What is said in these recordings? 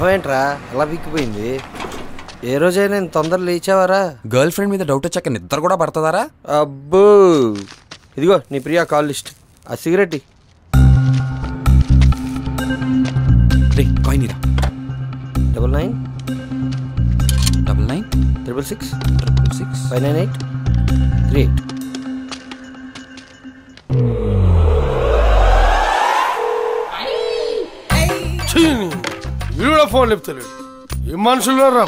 మొహం ఏంట్రా అలా విక్కిపోయింది? ఏ రోజైనా నేను తొందరగా లేచావారా? గర్ల్ ఫ్రెండ్ మీద డౌట్ వచ్చాక నిద్ర కూడా పడుతుందారా? అబ్బో, ఇదిగో నీ ప్రియా కాల్ లిస్ట్. ఆ సిగరెట్ కాయినీరా. 99 99 666 666 598 38. వీడు కూడా ఫోన్ లేపుతలేడు. ఏం మనుషులు రా.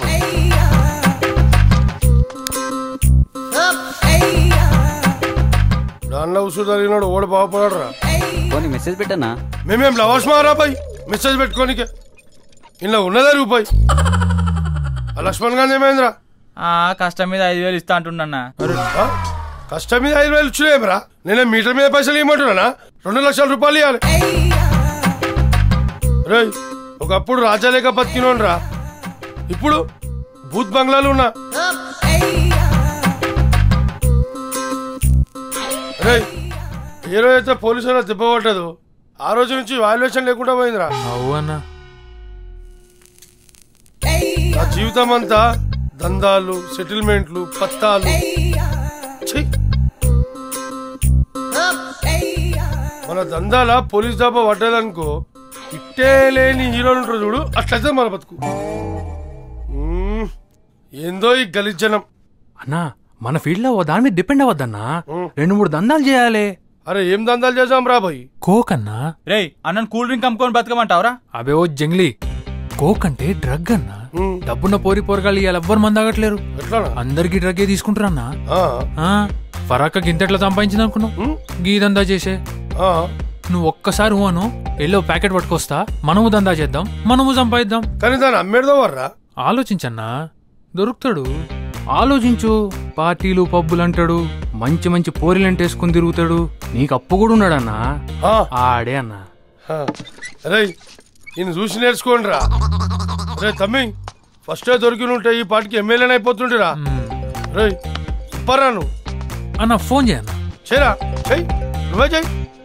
దానిలో ఉసురు జరిగినాడు ఓడి బాగుపడాడు రా. పోనీ మెసేజ్ పెట్టన్నా. మేమేం లవర్స్ మారా పై మెసేజ్ పెట్టుకోనికే. ఇలా ఉన్నదా రూపాయి. ఆ లక్ష్మణ్ గాంధీ ఏమైందిరా? కష్టం మీద 5,000 ఇస్తా అంటున్నా. కష్టం మీద 5,000 ఇచ్చులేమరా? నేనే మీటర్ మీద పైసలు ఇవ్వమంటున్నా. 2 లక్షల రూపాయలు ఇవ్వాలి. రే, ఒకప్పుడు రాజాలేక బతికినోను రా. ఇప్పుడు భూత్ బంగ్లాలు ఉన్నా. రే, ఏ రోజైతే పోలీసులు దెబ్బ పట్టదు ఆ రోజు నుంచి వాల్యుయేషన్ లేకుండా పోయిందిరా. అవునా? నా జీవితం అంతా దందాలు, సెటిల్మెంట్లు, పత్తాలు. మన దందాల పోలీస్ దాబా పడ్డదనుకో, ఇట్టే లేని హీరోలు ఉంటారు చూడు, అట్లయితే మన బతుకు. ఏందో ఈ గలిజనం. అన్నా, మన ఫీల్డ్ లో దాని మీద డిపెండ్ అవ్వద్దన్నా. 2-3 దందాలు చేయాలి. అరే, ఏం దందాలు చేసాం రా భయ్? కోక్ అన్నా. రే, అన్నను కూల్ డ్రింక్ అమ్ముకొని బతకమంటావురా? అబే ఓ జంగ్లీ. కోక్ అంటే డ్రగ్ అన్నా. డబ్బున్న పోరగాళ్ళు ఇవాళ ఎవ్వరు మంది ఆగట్లేరు. అందరికి డ్రగ్గే తీసుకుంటారన్నా. ఫరాక గింతెట్లా సంపాదించింది అనుకున్నావు? గీదందా చేసే. నువ్వు ఒక్కసారి అను, ఎల్లో ప్యాకెట్ పట్టుకొస్తా, మనము దందా చేద్దాం, మనము సంపాదిద్దాం. కానీ దాన్ని అమ్మేదో వర్రా. ఆలోచించన్నా, దొరుకుతాడు. ఆలోచించు. పార్టీలు పబ్బులు అంటాడు, మంచి మంచి పోరీలంటే వేసుకుని తిరుగుతాడు. నీకు అప్పు కూడా ఉన్నాడన్నా. ఆడే అన్నా. అరే, ఈయన చూసి నేర్చుకోండి రా. రే తమ్మి, ఫస్టే దొరికి ఉంటే ఈ పాటికి ఎమ్మెల్యేని అయిపోతుండేరా. రే సూపర్ రా నువ్వు. అన్న ఫోన్ చేయన్నా. చేయరా, చెయ్యి, నువ్వే చెయ్యి.